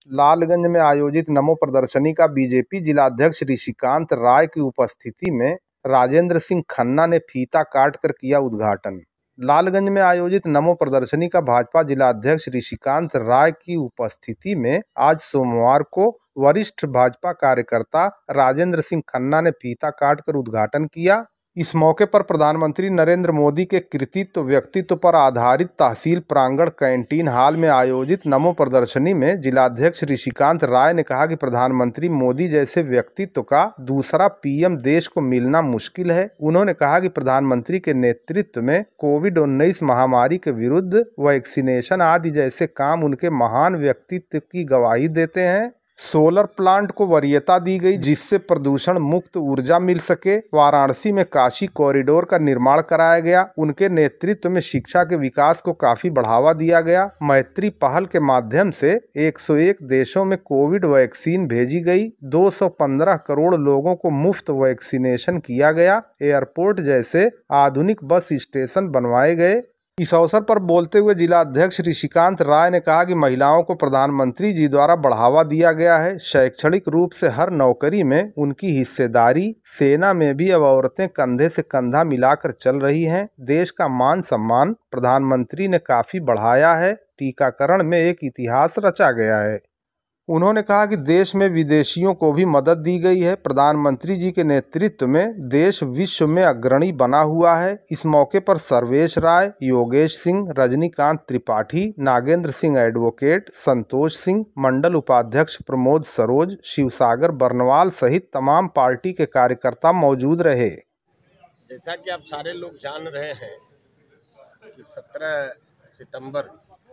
लालगंज में आयोजित नमो प्रदर्शनी का बीजेपी जिलाध्यक्ष ऋषिकांत राय की उपस्थिति में राजेंद्र सिंह खन्ना ने फीता काट कर किया उद्घाटन। लालगंज में आयोजित नमो प्रदर्शनी का भाजपा जिलाध्यक्ष ऋषिकांत राय की उपस्थिति में आज सोमवार को वरिष्ठ भाजपा कार्यकर्ता राजेंद्र सिंह खन्ना ने फीता काट कर उद्घाटन किया। इस मौके पर प्रधानमंत्री नरेंद्र मोदी के कृतित्व व्यक्तित्व पर आधारित तहसील प्रांगण कैंटीन हॉल में आयोजित नमो प्रदर्शनी में जिलाध्यक्ष ऋषिकांत राय ने कहा कि प्रधानमंत्री मोदी जैसे व्यक्तित्व का दूसरा पीएम देश को मिलना मुश्किल है। उन्होंने कहा कि प्रधानमंत्री के नेतृत्व में कोविड-19 महामारी के विरुद्ध वैक्सीनेशन आदि जैसे काम उनके महान व्यक्तित्व की गवाही देते हैं। सोलर प्लांट को वरीयता दी गई जिससे प्रदूषण मुक्त ऊर्जा मिल सके। वाराणसी में काशी कॉरिडोर का निर्माण कराया गया। उनके नेतृत्व में शिक्षा के विकास को काफी बढ़ावा दिया गया। मैत्री पहल के माध्यम से 101 देशों में कोविड वैक्सीन भेजी गई। 215 करोड़ लोगों को मुफ्त वैक्सीनेशन किया गया। एयरपोर्ट जैसे आधुनिक बस स्टेशन बनवाए गए। इस अवसर पर बोलते हुए जिलाध्यक्ष ऋषिकांत राय ने कहा कि महिलाओं को प्रधानमंत्री जी द्वारा बढ़ावा दिया गया है। शैक्षणिक रूप से हर नौकरी में उनकी हिस्सेदारी। सेना में भी अब औरतें कंधे से कंधा मिलाकर चल रही हैं। देश का मान सम्मान प्रधानमंत्री ने काफी बढ़ाया है। टीकाकरण में एक इतिहास रचा गया है। उन्होंने कहा कि देश में विदेशियों को भी मदद दी गई है। प्रधानमंत्री जी के नेतृत्व में देश विश्व में अग्रणी बना हुआ है। इस मौके पर सर्वेश राय, योगेश सिंह, रजनीकांत त्रिपाठी, नागेंद्र सिंह एडवोकेट, संतोष सिंह, मंडल उपाध्यक्ष प्रमोद सरोज, शिवसागर बर्नवाल सहित तमाम पार्टी के कार्यकर्ता मौजूद रहे। जैसा कि आप सारे लोग जान रहे हैं कि 17 सितंबर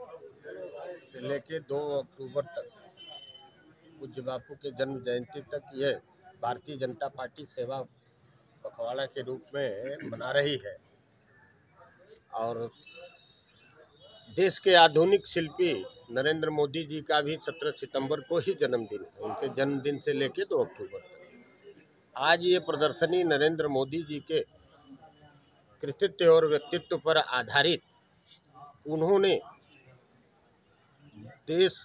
से लेके 2 अक्टूबर तक पूज्य बापू के जन्म जयंती तक यह भारतीय जनता पार्टी सेवा पखवाड़ा के रूप में मना रही है। और देश के आधुनिक शिल्पी नरेंद्र मोदी जी का भी 17 सितंबर को ही जन्मदिन है। उनके जन्मदिन से लेके 2 अक्टूबर तक आज ये प्रदर्शनी नरेंद्र मोदी जी के कृतित्व और व्यक्तित्व पर आधारित उन्होंने देश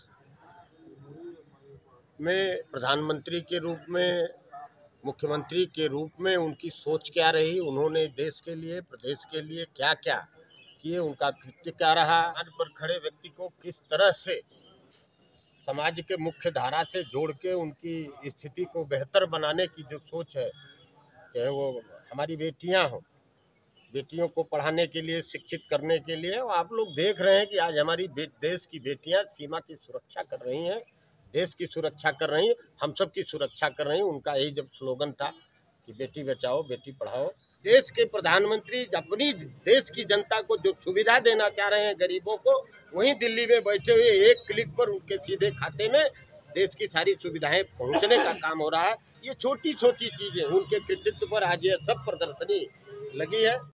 में प्रधानमंत्री के रूप में, मुख्यमंत्री के रूप में उनकी सोच क्या रही, उन्होंने देश के लिए, प्रदेश के लिए क्या क्या किए, उनका कृत्य क्या रहा, आज पर खड़े व्यक्ति को किस तरह से समाज के मुख्य धारा से जोड़ के उनकी स्थिति को बेहतर बनाने की जो सोच है, चाहे वो हमारी बेटियां हों, बेटियों को पढ़ाने के लिए, शिक्षित करने के लिए। आप लोग देख रहे हैं कि आज हमारी देश की बेटियां सीमा की सुरक्षा कर रही हैं, देश की सुरक्षा कर रही हैं, हम सब की सुरक्षा कर रही हैं। उनका यही जब स्लोगन था कि बेटी बचाओ बेटी पढ़ाओ। देश के प्रधानमंत्री अपनी देश की जनता को जो सुविधा देना चाह रहे हैं गरीबों को, वहीं दिल्ली में बैठे हुए एक क्लिक पर उनके सीधे खाते में देश की सारी सुविधाएं पहुंचने का काम हो रहा है। ये छोटी छोटी चीजें उनके कृतित्व पर आज ये सब प्रदर्शनी लगी है।